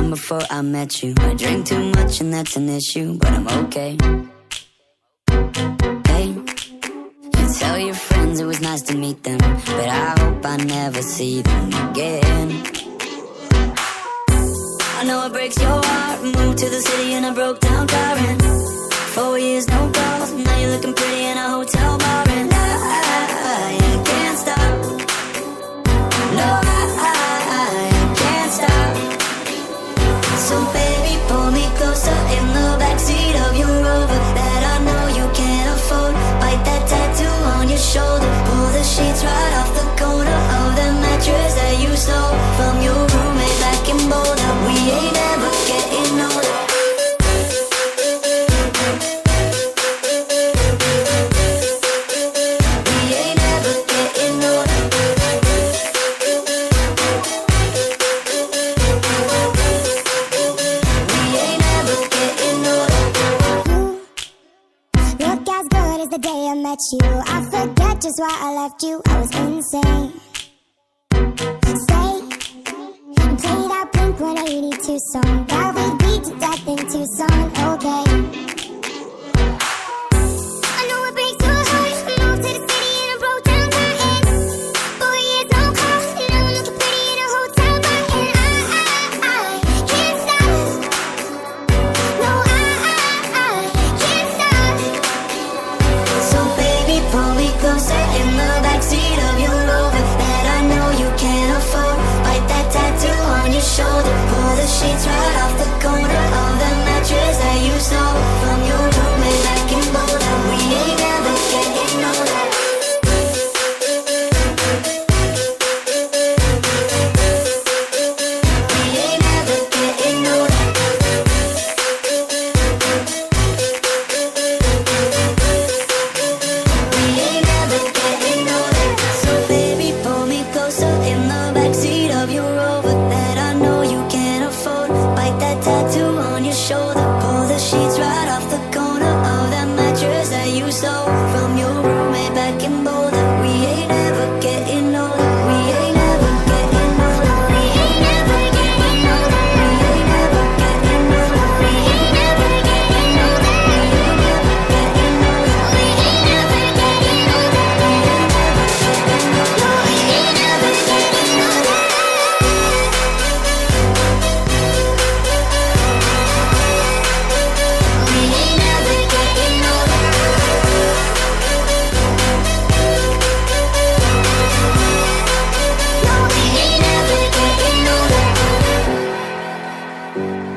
time before I met you. I drink too much and that's an issue, but I'm okay. Hey, you tell your friends it was nice to meet them, but I hope I never see them again. I know it breaks your heart. Moved to the city in a broke down car, and 4 years no calls. Now you're looking pretty in a hotel bar, and I can't stop. No, I can't stop. So baby, pull me closer in the backseat of your Rover that I know you can't afford. Bite that tattoo on your shoulder. Pull the sheets right off the corner of the mattress that you stole from your roommate back in Boulder. We ain't ever getting older. You, I forget just why I left you. I was insane. Stay and play that Blink-182 song that we beat to death in Tucson. Okay. I know it breaks your heart. I moved to the city in a broke down car, and 4 years no call. Now I'm looking pretty in a hotel bar, and I can't stop. No, I can't stop. So pull me closer in the backseat of your Rover that I know you can't afford. Bite that tattoo on your shoulder. Pull the sheets right off the corner of the mattress that you stole from your roommate back in Boulder. We ain't ever getting older. We ain't ever getting older. Tattoo on your shoulder. Pull the sheets right off the corner of that mattress that you stole from your roommate back in Boulder. We ain't ever getting older. We ain't ever getting older. We ain't ever getting older. We ain't ever getting older. We ain't ever getting older. We ain't ever getting older. We ain't ever getting older. We ain't ever getting older. We ain't never getting older.